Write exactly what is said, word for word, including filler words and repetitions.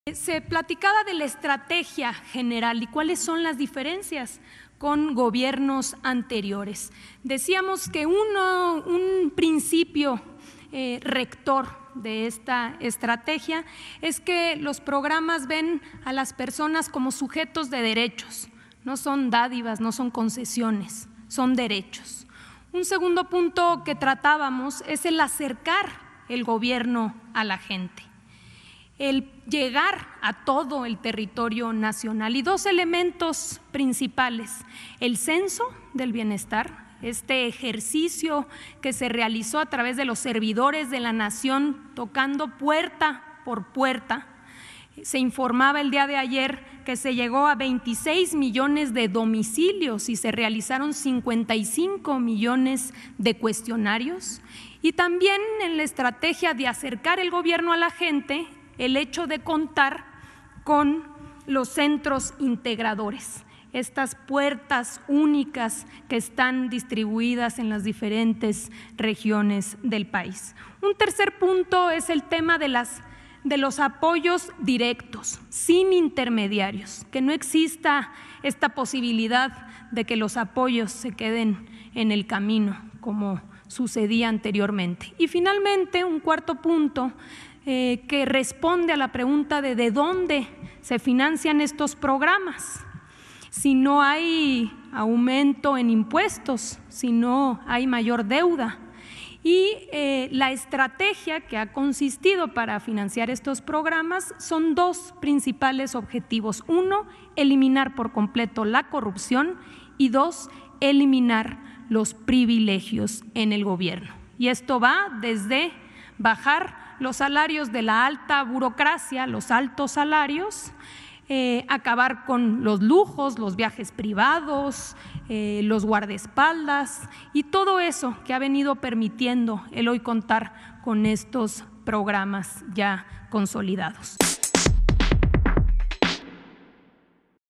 Se platicaba de la estrategia general y cuáles son las diferencias con gobiernos anteriores. Decíamos que uno, un principio eh, rector de esta estrategia es que los programas ven a las personas como sujetos de derechos, no son dádivas, no son concesiones, son derechos. Un segundo punto que tratábamos es el acercar el gobierno a la gente, el llegar a todo el territorio nacional. Y dos elementos principales: el censo del bienestar, este ejercicio que se realizó a través de los servidores de la nación, tocando puerta por puerta. Se informaba el día de ayer que se llegó a veintiséis millones de domicilios y se realizaron cincuenta y cinco millones de cuestionarios. Y también en la estrategia de acercar el gobierno a la gente, el hecho de contar con los centros integradores, estas puertas únicas que están distribuidas en las diferentes regiones del país. Un tercer punto es el tema de, las, de los apoyos directos, sin intermediarios, que no exista esta posibilidad de que los apoyos se queden en el camino, como sucedía anteriormente. Y finalmente, un cuarto punto Eh, que responde a la pregunta de de dónde se financian estos programas. Si no hay aumento en impuestos, si no hay mayor deuda. Y eh, la estrategia que ha consistido para financiar estos programas son dos principales objetivos. Uno, eliminar por completo la corrupción, y dos, eliminar los privilegios en el gobierno. Y esto va desde bajar los salarios de la alta burocracia, los altos salarios, eh, acabar con los lujos, los viajes privados, eh, los guardaespaldas y todo eso que ha venido permitiendo el hoy contar con estos programas ya consolidados.